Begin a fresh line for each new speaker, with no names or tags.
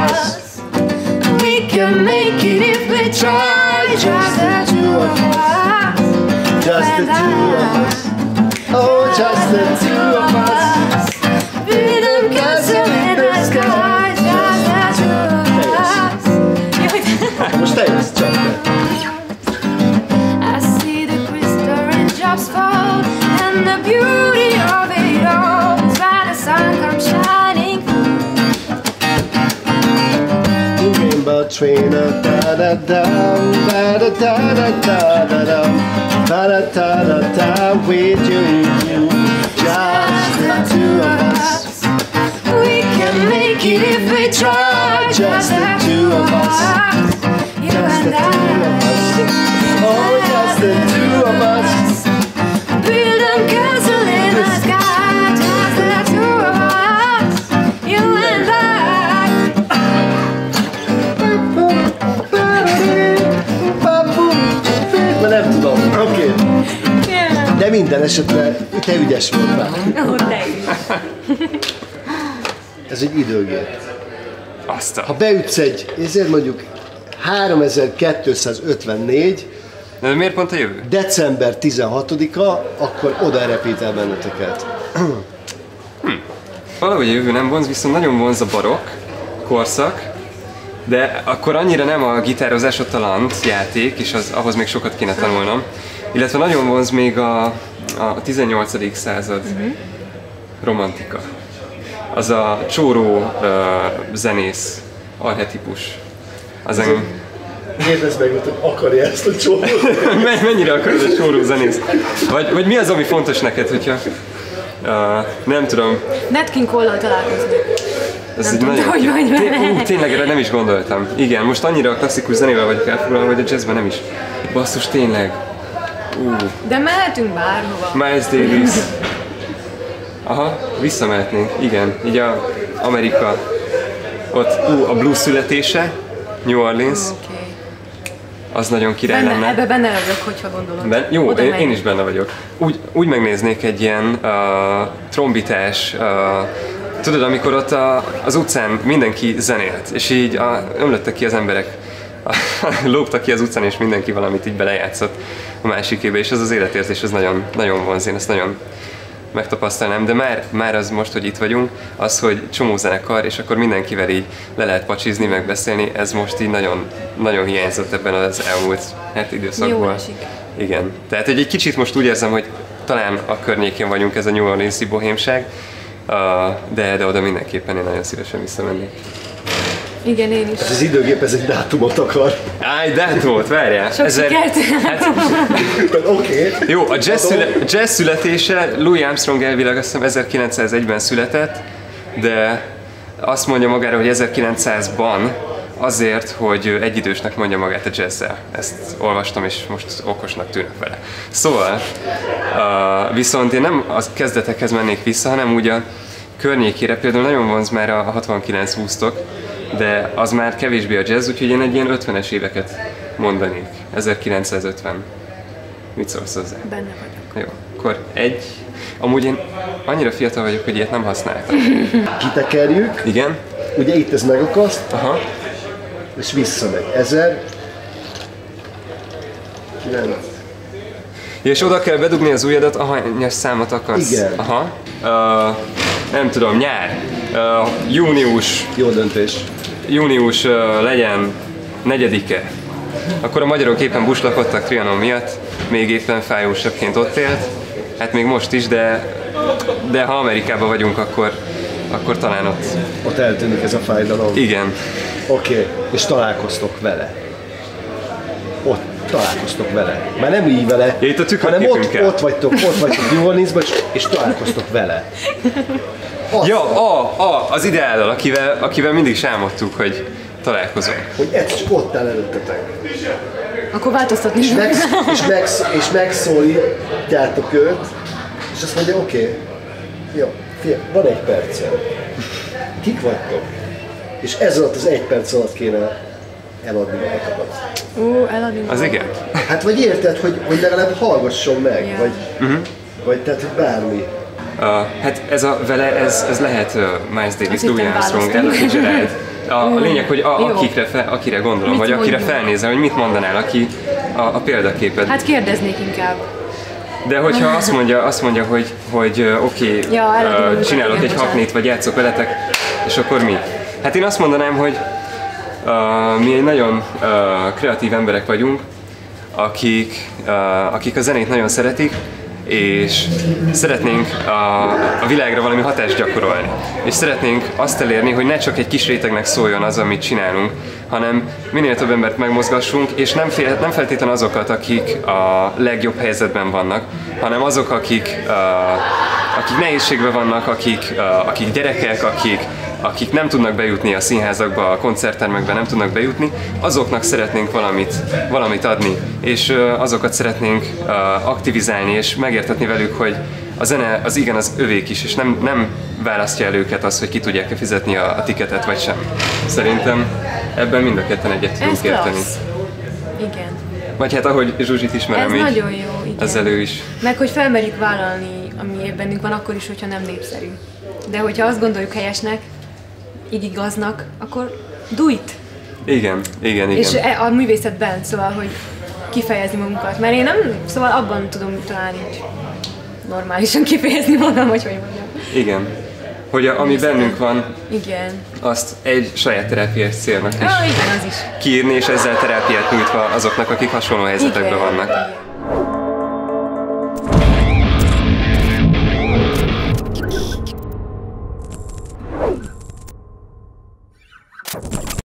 us. We can make it if we try. Just the two of us.
Just the two of us. Oh, just the two of us.
Freedom castle in the sky. Just the two of us.
Most te jössz csak be.
I see the crystal raindrops fall, and the beauty of it all is why the sun comes shining through.
Rainbow train, da da da da da da da da da da da da with you, just the two of us.
We can make it if we try.
Just the two of us.
You
Just the
and
two of us. Oh, just the two of us.
build a castle in the sky. Just the two of us. You and I.
Ma nem tudom, oké.
Yeah.
De minden esetre te ügyes voltál.
Oh, te is.
Ez egy időgép.
Azt a...
Ha beütsz ezért mondjuk 3254,
De miért pont a jövő?
december 16-a, akkor oda repítel benneteket.
Valahogy a jövő nem vonz, viszont nagyon vonz a barokk korszak, de akkor annyira nem a gitározás, ott a lant játék, és ahhoz még sokat kéne tanulnom. Illetve nagyon vonz még a 18. század romantika. Az a csóró zenész archetípus. Az engem...
Kérdezd meg, hogy akarja ezt a csórót.
Mennyire akarod a csóró zenész? Vagy mi az, ami fontos neked, hogyha... nem tudom.
Nat King Cole-lal találkozni.
Ez
Nem
egy
tudta, hogy vagy vele.
Tényleg erre nem is gondoltam. Igen, most annyira a klasszikus zenével vagyok elfoglalva, hogy a jazzben nem is. Basszus, tényleg.
De mehetünk bárhova.
Miles Davis. Aha, visszamehetnénk. Igen, így a Amerika. Ott a blues születése, New Orleans.
Oké.
Az nagyon király lenne.
Ebbe benne vagyok, hogyha gondolod.
Jó,
Oda
én
megyünk.
is benne vagyok. Úgy megnéznék egy ilyen trombitás, tudod, amikor ott az utcán mindenki zenélt, és így ömlöttek ki az emberek, lógtak ki az utcán, és mindenki valamit így belejátszott a másikébe, és ez az életérzés, ez nagyon, nagyon vonz, én ezt nagyon megtapasztalnám, de már az most, hogy itt vagyunk, az, hogy csomó zenekar, és akkor mindenkivel így le lehet pacsizni, megbeszélni, ez most így nagyon, nagyon hiányzott ebben az elmúlt időszakban.
Jó esik.
Igen. Tehát egy kicsit most úgy érzem, hogy talán a környékén vagyunk, ez a New Orleans-i bohémság, de oda mindenképpen én nagyon szívesen visszamennék.
Igen, én is.
Ez az időgép, ez egy dátumot akar.
Egy dátumot, várjál!
Sok sikert!
Oké.
Jó, a jazz születése, Louis Armstrong elvileg azt hiszem 1901-ben született, de azt mondja magára, hogy 1900-ban azért, hogy egyidősnek mondja magát a jazzzel. Ezt olvastam, és most okosnak tűnök vele. Szóval, viszont én nem a kezdetekhez mennék vissza, hanem úgy a környékére, például nagyon vonz már a 69-20-tok, de az már kevésbé a jazz, úgyhogy én egy ilyen 50-es éveket mondanék. 1950. Mit szólsz hozzá?
Benne vagyok.
Jó, akkor amúgy én annyira fiatal vagyok, hogy ilyet nem használtam.
Kitekerjük.
Igen?
Ugye itt ez megakaszt,
Aha.
és visszamegy. 1000. 9.
És oda kell bedugni az ujjadat, ahányas számot akarsz.
Igen.
Aha. Nem tudom, nyár. Június.
Jó döntés.
Június legyen 4-e. Akkor a magyarok éppen buslakodtak Trianon miatt, még éppen fájósabbként ott élt. Hát még most is, de ha Amerikában vagyunk, akkor talán ott.
Ott eltűnik ez a fájdalom.
Igen.
Oké. És találkoztok vele. Ott találkoztok vele. Már nem így vele,
Ja, itt a
hanem
tükörképünkkel.
ott vagytok New Orleansban, és találkoztok vele.
Ja, az ideállal, akivel mindig is álmodtuk, hogy találkozunk.
Hogy ez csak ott áll előttetek.
Akkor változtatni is.
És megszólítjátok őt, és azt mondja, oké, jó, figyelj, van egy percem. Kik vagytok? És ez alatt az 1 perc alatt kéne eladni magatokat.
Eladni.
Az igen?
Hát vagy érted, hogy legalább hallgasson meg,
Yeah.
vagy tehát, hogy bármi.
Hát ez lehet Miles Davis,
Azt
Louis
hittem
Armstrong,
választunk.
Ella Fitzgerald, A lényeg, hogy akire gondolom,
Mit
vagy akire
mondjuk?
felnézel, hogy mit mondanál, aki a példaképed.
Hát kérdeznék inkább.
De hogyha azt mondja hogy oké,
Ja, el tudom mondani,
csinálok
igen,
egy haknit, vagy játszok veletek, és akkor mi? Hát én azt mondanám, hogy mi egy nagyon kreatív emberek vagyunk, akik a zenét nagyon szeretik, és szeretnénk a világra valami hatást gyakorolni. És szeretnénk azt elérni, hogy ne csak egy kis rétegnek szóljon az, amit csinálunk, hanem minél több embert megmozgassunk, és nem feltétlenül azokat, akik a legjobb helyzetben vannak, hanem azok, akik nehézségben vannak, akik gyerekek, akik nem tudnak bejutni a színházakba, a koncerttermekbe nem tudnak bejutni, azoknak szeretnénk valamit adni, és azokat szeretnénk aktivizálni, és megértetni velük, hogy a zene az igen, az övék is, és nem választja el őket az, hogy ki tudják-e fizetni a tiketet, vagy sem. Szerintem ebben mind a ketten egyet tudunk
Ez
érteni.
klassz. Igen.
Vagy hát ahogy Zsuzsit ismerem,
Ez
így
nagyon jó, igen.
ezzel ő is.
Meg hogy felmerjük vállalni, ami bennünk van, akkor is, hogyha nem népszerű. De hogyha azt gondoljuk helyesnek, így igaznak, akkor do it!
Igen.
És a művészetben, szóval, hogy kifejezni magunkat. Mert én nem, szóval abban tudom talán így normálisan kifejezni magam, hogy mondjam.
Igen. Hogy ami bennünk van,
Igen.
azt egy saját terápiás célnak is
Igen, az is.
kiírni, és ezzel terápiát nyújtva azoknak, akik hasonló helyzetekben vannak.
Igen.